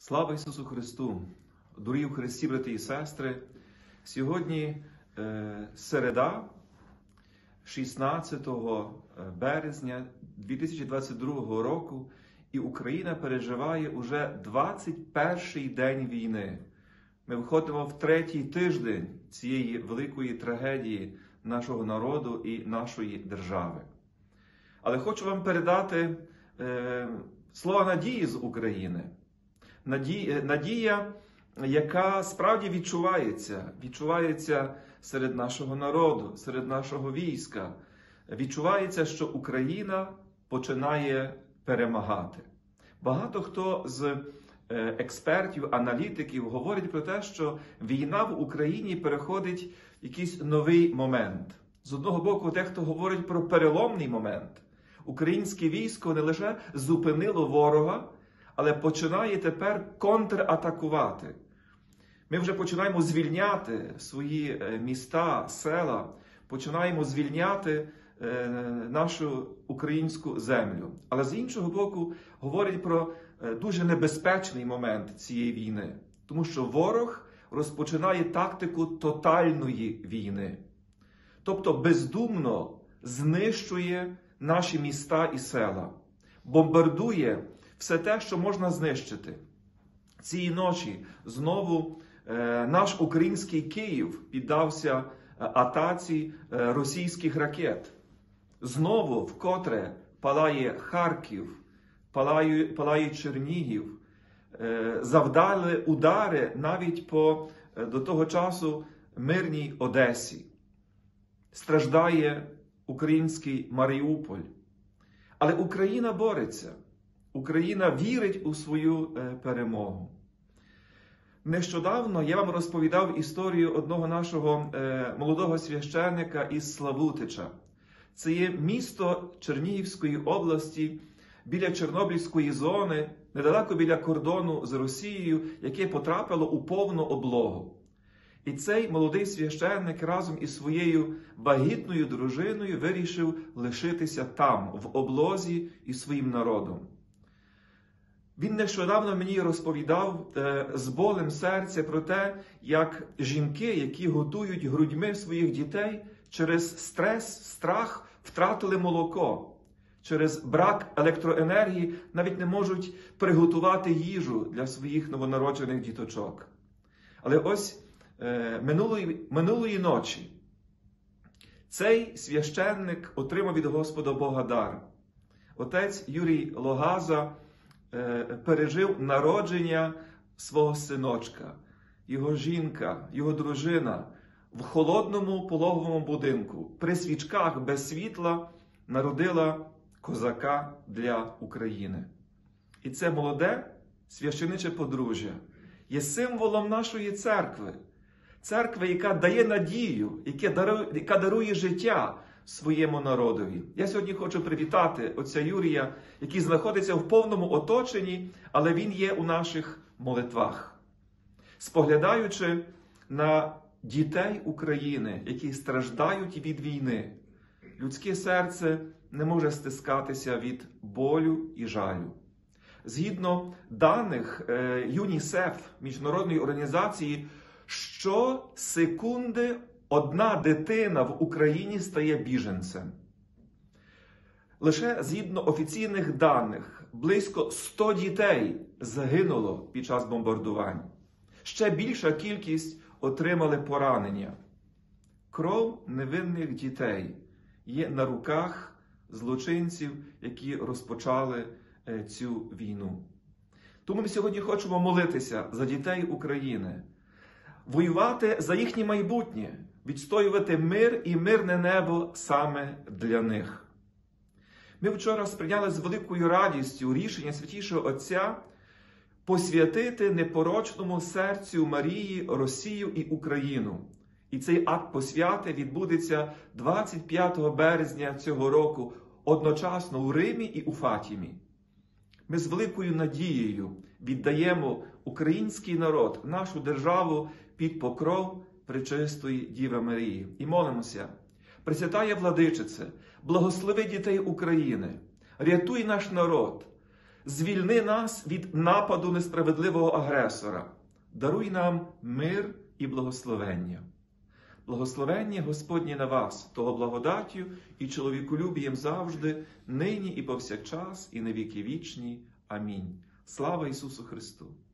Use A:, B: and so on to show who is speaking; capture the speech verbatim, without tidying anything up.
A: Слава Ісусу Христу! Дорогі в Христі, брати і сестри! Сьогодні е, середа, шістнадцятого березня дві тисячі двадцять другого року, і Україна переживає уже двадцять перший день війни. Ми входимо в третій тиждень цієї великої трагедії нашого народу і нашої держави. Але хочу вам передати е, слова надії з України. Надія, надія, яка справді відчувається, відчувається серед нашого народу, серед нашого війська. Відчувається, що Україна починає перемагати. Багато хто з експертів, аналітиків говорить про те, що війна в Україні переходить в якийсь новий момент. З одного боку, дехто говорить про переломний момент. Українське військо не лише зупинило ворога, але починає тепер контратакувати. Ми вже починаємо звільняти свої міста, села, починаємо звільняти е, нашу українську землю. Але з іншого боку, говорить про дуже небезпечний момент цієї війни. Тому що ворог розпочинає тактику тотальної війни. Тобто бездумно знищує наші міста і села, бомбардує все те, що можна знищити. Цієї ночі знову е, наш український Київ піддався атаці е, російських ракет. Знову вкотре палає Харків, палає, палає Чернігів. Е, завдали удари навіть по е, до того часу мирній Одесі. Страждає український Маріуполь. Але Україна бореться. Україна вірить у свою перемогу. Нещодавно я вам розповідав історію одного нашого молодого священника із Славутича. Це є місто Чернігівської області, біля Чорнобильської зони, недалеко біля кордону з Росією, яке потрапило у повну облогу. І цей молодий священник разом із своєю вагітною дружиною вирішив лишитися там, в облозі, із своїм народом. Він нещодавно мені розповідав е, з болем серця про те, як жінки, які готують грудьми своїх дітей, через стрес, страх втратили молоко. Через брак електроенергії навіть не можуть приготувати їжу для своїх новонароджених діточок. Але ось е, минулої, минулої ночі цей священник отримав від Господа Бога дар. Отець Юрій Логаза пережив народження свого синочка. Його жінка, його дружина в холодному пологовому будинку, при свічках без світла народила козака для України. І це молоде священиче подружжя є символом нашої церкви. Церкви, яка дає надію, яка дарує, яка дарує життя своєму народові. Я сьогодні хочу привітати отця Юрія, який знаходиться в повному оточенні, але він є у наших молитвах. Споглядаючи на дітей України, які страждають від війни, людське серце не може стискатися від болю і жалю. Згідно даних ЮНІСЕФ, міжнародної організації, щосекунди одна дитина в Україні стає біженцем. Лише згідно офіційних даних, близько ста дітей загинуло під час бомбардувань. Ще більша кількість отримали поранення. Кров невинних дітей є на руках злочинців, які розпочали цю війну. Тому ми сьогодні хочемо молитися за дітей України, воювати за їхнє майбутнє, відстоювати мир і мирне небо саме для них. Ми вчора сприйняли з великою радістю рішення Святішого Отця посвятити непорочному серцю Марії Росію і Україну. І цей акт посвяти відбудеться двадцять п'ятого березня цього року одночасно у Римі і у Фатімі. Ми з великою надією віддаємо український народ, нашу державу під покров Пречистої Діви Марії. І молимося: Пресвятая Владичице, благослови дітей України, рятуй наш народ, Звільни нас від нападу несправедливого агресора. Даруй нам мир і благословення. Благословення Господнє на вас, того благодаттю і чоловіколюбієм завжди, нині і повсякчас, і на віки вічні. Амінь. Слава Ісусу Христу!